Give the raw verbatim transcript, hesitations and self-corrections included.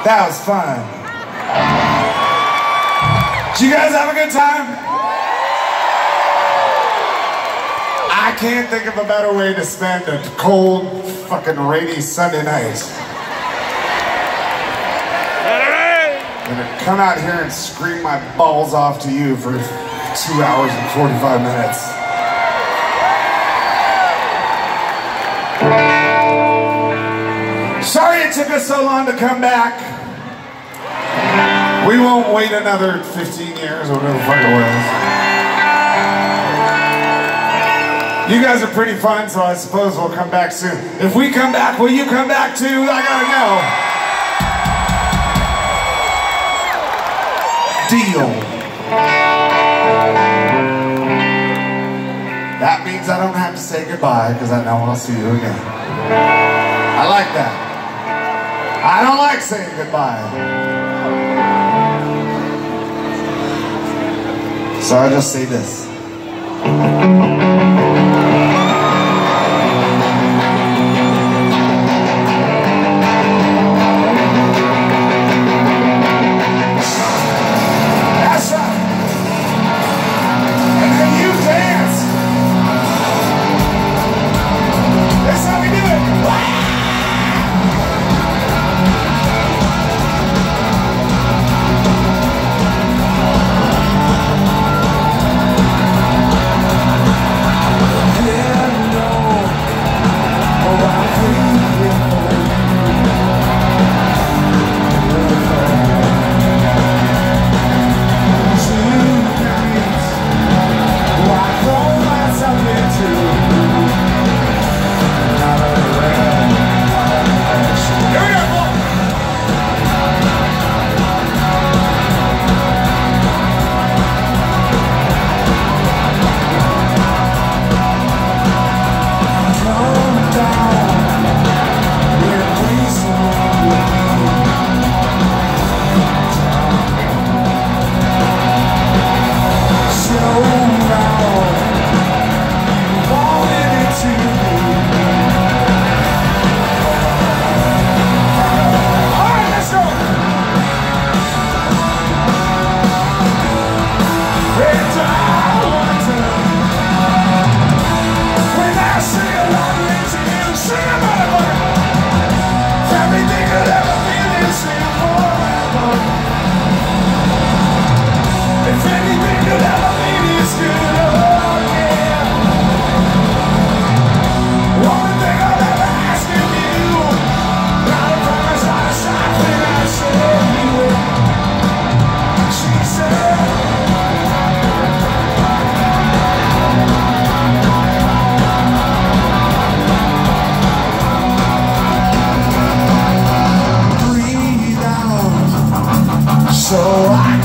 That was fun. Did you guys have a good time? I can't think of a better way to spend a cold, fucking rainy Sunday night than to come out here and scream my balls off to you for two hours and forty-five minutes. Sorry it took us so long to come back. We won't wait another fifteen years or whatever the fuck it was. You guys are pretty fun, so I suppose we'll come back soon. If we come back, will you come back too? I gotta know. Deal. That means I don't have to say goodbye, because I know I'll see you again. I like that. I don't like saying goodbye. So I just say this. So I